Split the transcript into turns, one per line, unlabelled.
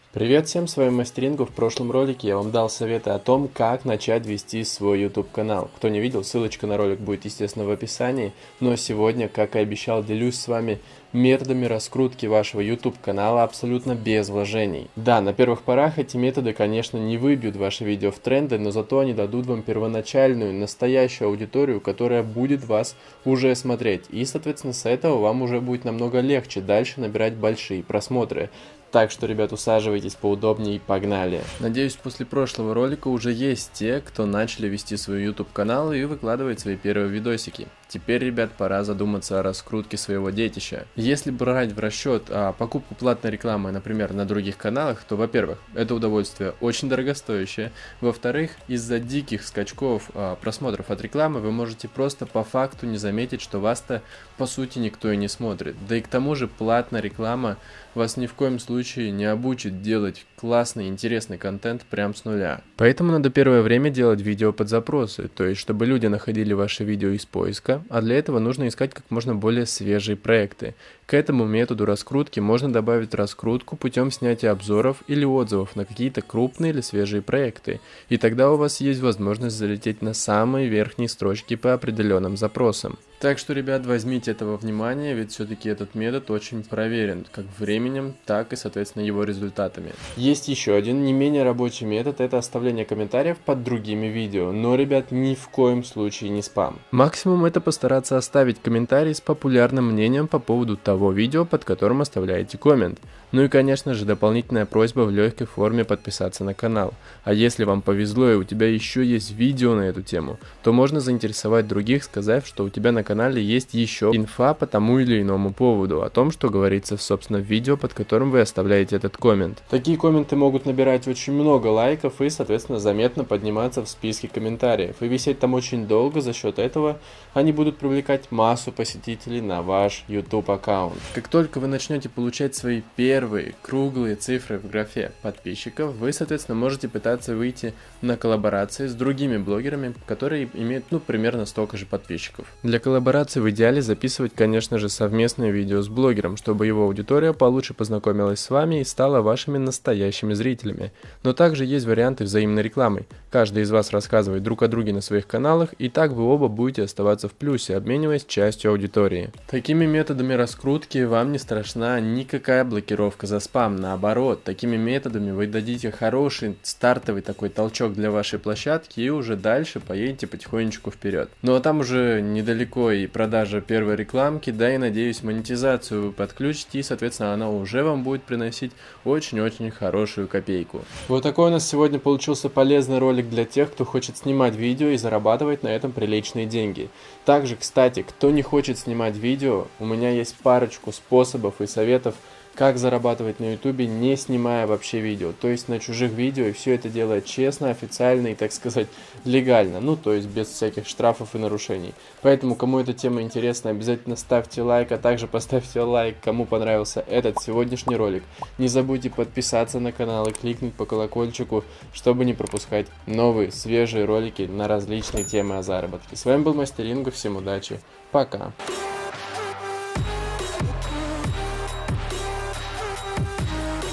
Привет всем, с вами Мастерингу. В прошлом ролике я вам дал советы о том, как начать вести свой YouTube канал. Кто не видел, ссылочка на ролик будет, естественно, в описании. Но сегодня, как и обещал, делюсь с вами методами раскрутки вашего YouTube канала абсолютно без вложений. Да, на первых порах эти методы, конечно, не выбьют ваши видео в тренды, но зато они дадут вам первоначальную, настоящую аудиторию, которая будет вас уже смотреть. И, соответственно, с этого вам уже будет намного легче дальше набирать большие просмотры. Так что, ребят, усаживайтесь поудобнее и погнали. Надеюсь, после прошлого ролика уже есть те, кто начали вести свой YouTube канал и выкладывать свои первые видосики. Теперь, ребят, пора задуматься о раскрутке своего детища. Если брать в расчет покупку платной рекламы, например, на других каналах, то, во-первых, это удовольствие очень дорогостоящее. Во-вторых, из-за диких скачков просмотров от рекламы вы можете просто по факту не заметить, что вас-то по сути никто и не смотрит. Да и к тому же платная реклама вас ни в коем случае не обучит делать классный, интересный контент прям с нуля. Поэтому надо первое время делать видео под запросы, то есть чтобы люди находили ваши видео из поиска, а для этого нужно искать как можно более свежие проекты. К этому методу раскрутки можно добавить раскрутку путем снятия обзоров или отзывов на какие-то крупные или свежие проекты, и тогда у вас есть возможность залететь на самые верхние строчки по определенным запросам. Так что, ребят, возьмите это во внимание, ведь все-таки этот метод очень проверен, как временем, так и, соответственно, его результатами. Есть еще один не менее рабочий метод, это оставление комментариев под другими видео, но, ребят, ни в коем случае не спам. Максимум это постараться оставить комментарий с популярным мнением по поводу того видео, под которым оставляете коммент. Ну и, конечно же, дополнительная просьба в легкой форме подписаться на канал. А если вам повезло и у тебя еще есть видео на эту тему, то можно заинтересовать других, сказав, что у тебя на канале есть еще инфа по тому или иному поводу, о том, что говорится, собственно, в видео, под которым вы оставляете этот коммент. Такие комменты могут набирать очень много лайков и, соответственно, заметно подниматься в списке комментариев. И висеть там очень долго, за счет этого они будут привлекать массу посетителей на ваш YouTube аккаунт. Как только вы начнете получать свои первые круглые цифры в графе подписчиков, вы, соответственно, можете пытаться выйти на коллаборации с другими блогерами, которые имеют, примерно столько же подписчиков. Для коллаборации в идеале записывать, конечно же, совместное видео с блогером, чтобы его аудитория получше познакомилась с вами и стала вашими настоящими зрителями. Но также есть варианты взаимной рекламы. Каждый из вас рассказывает друг о друге на своих каналах, и так вы оба будете оставаться в плюсе, обмениваясь частью аудитории. Такими методами раскрутки вам не страшна никакая блокировка за спам. Наоборот, такими методами вы дадите хороший стартовый такой толчок для вашей площадки и уже дальше поедете потихонечку вперед. Ну а там уже недалеко и продажа первой рекламки, да и, надеюсь, монетизацию вы подключите, и, соответственно, она уже вам будет приносить очень-очень хорошую копейку. Вот такой у нас сегодня получился полезный ролик для тех, кто хочет снимать видео и зарабатывать на этом приличные деньги. Также, кстати, кто не хочет снимать видео, у меня есть парочку способов и советов, как зарабатывать на YouTube, не снимая вообще видео, то есть на чужих видео, и все это делать честно, официально и, так сказать, легально, то есть без всяких штрафов и нарушений. Поэтому, кому эта тема интересна, обязательно ставьте лайк, а также поставьте лайк, кому понравился этот сегодняшний ролик. Не забудьте подписаться на канал и кликнуть по колокольчику, чтобы не пропускать новые, свежие ролики на различные темы о заработке. С вами был Мастерингу, всем удачи, пока!